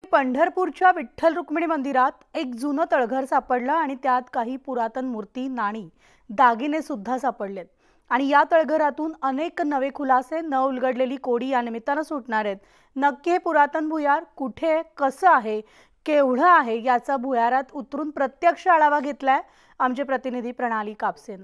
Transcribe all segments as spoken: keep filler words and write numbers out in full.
पंढरपूरच्या विठ्ठल रुक्मिणी मंदिरात एक जुनं तळघर सापडलं आणि त्यात काही पुरातन मूर्ती, नाणी, दागिने सुद्धा सापडलेत। आणि या तळघरातून अनेक नवे खुलासे, न उलगडलेली कोडी या निमित्तानं सुटणार आहेत। नक्की हे पुरातन भुयार कुठे, कसं आहे, केवढं आहे याचा भुयारात उतरून प्रत्यक्ष आढावा घेतलाय आमचे प्रतिनिधी प्रणाली कापसेनं।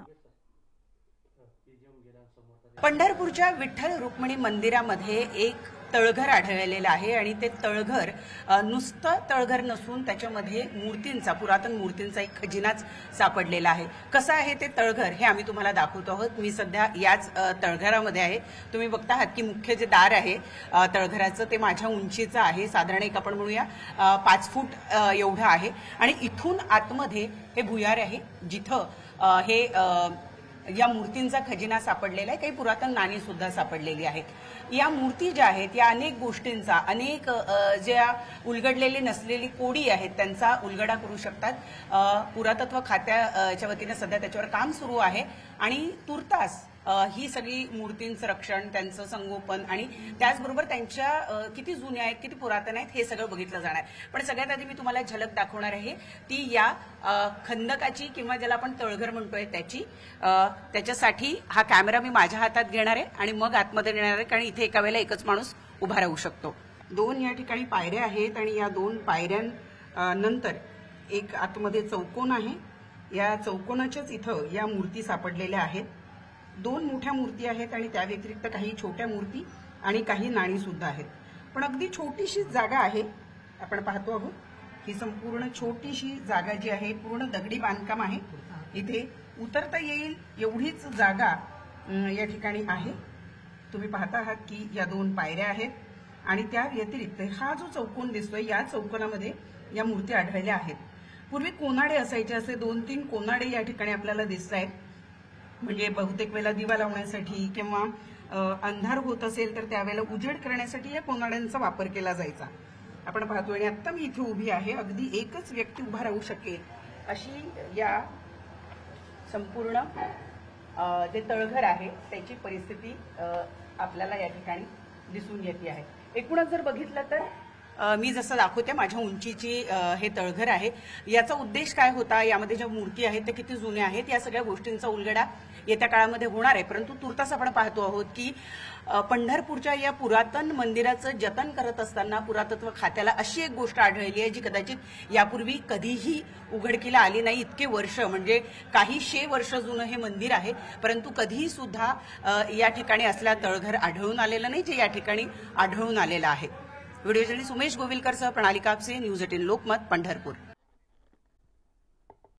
पंढरपूरच्या विठ्ठल रुक्मिणी मंदिरामध्ये एक तळघर आढळलेलं आहे आणि ते तळघर नुसतं तळघर नसून त्याच्यामध्ये मूर्तींचा, पुरातन मूर्तींचा एक खजिनाच सापडलेला आहे। कसं आहे ते तळघर हे आम्ही तुम्हाला दाखवतो आहोत। मी सध्या याच तळघरामध्ये आहे। तुम्ही बघता आहात की मुख्य जे दार आहे तळघराचं ते माझ्या उंचीचं आहे, साधारण एक आपण म्हणूया पाच फूट एवढं आहे। आणि इथून आतमध्ये हे भुयार आहे जिथं हे या मूर्तींचा खजिना सापडलेला आहे। काही पुरातन नाणी सुद्धा सापडलेली आहेत। या मूर्ती ज्या आहेत या अनेक गोष्टींचा, अनेक ज्या उलगडलेली नसलेली कोडी आहेत त्यांचा उलगडा करू शकतात। पुरातत्व खात्याच्या वतीने सध्या त्याच्यावर काम सुरू आहे आणि तुर्तास ही सगळी मूर्तींचं रक्षण, त्यांचं संगोपन आणि त्याचबरोबर त्यांच्या किती जुन्या आहेत, किती पुरातन आहेत हे सगळं बघितलं जाणार। पण सगळ्यात आधी मी तुम्हाला झलक दाखवणार आहे ती या खंदकाची, किंवा ज्याला आपण तळघर म्हणतोय त्याची। त्याच्यासाठी हा कॅमेरा मी माझ्या हातात घेणार आहे आणि मग आतमध्ये नेणार आहे, कारण इथे एका वेळेला एकच माणूस उभा राहू शकतो। दोन या ठिकाणी पायऱ्या आहेत आणि या दोन पायऱ्यांनंतर एक आतमध्ये चौकोन आहे। या चौकोनाच्याच इथं या मूर्ती सापडलेल्या आहेत। दोन मोठ्या मूर्ती आहेत आणि त्या व्यतिरिक्त काही छोट्या मूर्ती आणि काही नाणी सुद्धा आहेत। पण अगदी छोटीशी जागा आहे, आपण पाहतो आहोत ही संपूर्ण छोटीशी जागा जी आहे, पूर्ण दगडी बांधकाम आहे। इथे उतरता येईल एवढीच जागा या ठिकाणी आहे। तुम्ही पाहता आहात की या दोन पायऱ्या आहेत आणि त्या व्यतिरिक्त हा जो चौकोन दिसतोय या चौकोनामध्ये या मूर्ती आढळल्या आहेत। पूर्वी कोनाडे असायचे, असे दोन तीन कोनाडे या ठिकाणी आपल्याला दिसत आहेत। म्हणजे बहुतेक वेळेला दिवा लावण्यासाठी किंवा अंधार होत असेल तर त्यावेळेला उजेड करण्यासाठी या कोनाड्यांचा वापर केला जायचा। आपण पाहतो आणि आता मी इथे उभी आहे, अगदी एकच व्यक्ती उभा राहू शकेल अशी या संपूर्ण जे तळघर आहे त्याची परिस्थिती आपल्याला या ठिकाणी दिसून येते आहे। एकूणच जर बघितलं तर मी जसं दाखवते माझ्या उंचीची हे तळघर आहे। याचा उद्देश काय होता, यामध्ये ज्या मूर्ती आहेत त्या किती जुन्या आहेत, या सगळ्या गोष्टींचा उलगडा येत्या काळामध्ये होणार आहे। परंतु तुर्तास आपण पाहतो आहोत की पंढरपूरच्या या पुरातन मंदिराचं जतन करत असताना पुरातत्व खात्याला अशी एक गोष्ट आढळली आहे जी कदाचित यापूर्वी कधीही उघडकीला आली नाही। इतके वर्ष, म्हणजे काही शे वर्ष जुनं हे मंदिर आहे, परंतु कधीही सुद्धा या ठिकाणी असल्या तळघर आढळून आलेलं नाही जे या ठिकाणी आढळून आलेलं आहे। व्हिडिओ जर्नलिस्ट उमेश गोविलकर सह प्रणाली कापसे, न्यूज एटीन लोकमत, पंढरपूर।